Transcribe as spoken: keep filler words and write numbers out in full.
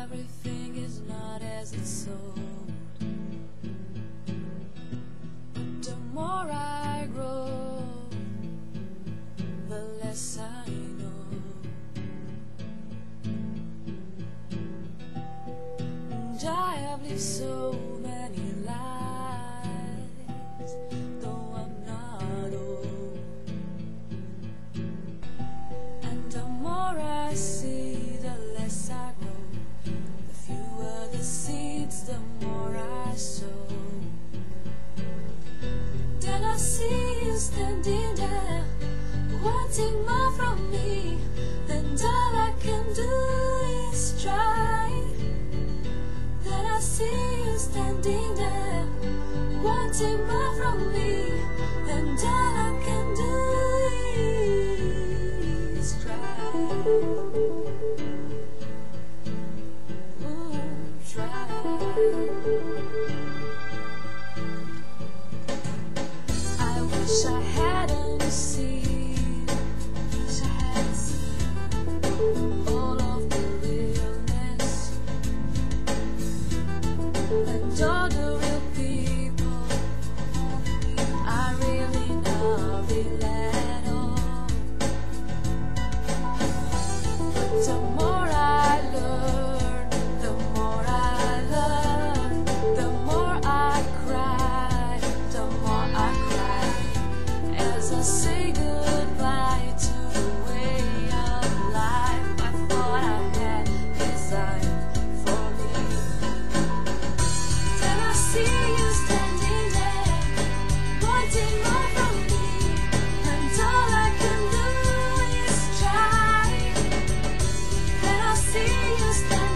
everything is not as it's sold. But the more I grow, the less I know. And I have lived so many lives, though I'm not old. And the more I see, the less I grow. The fewer the seeds, the more I sow. Then I see you standing there, wanting more from me. Then all I can do is try. Then I see you standing there, wanting more from me. And all I can do is try. Ooh, try. I wish I hadn't seen, wish I hadn't seen all of the realness and all the real people. I really not real at all. But the more I learn, the more I learn, the more I cry, the more I cry, as I say goodbye to the way of life I thought I had designed for me. Then I see you standing there, wanting more from me. And all I can do is try. Then I see you standing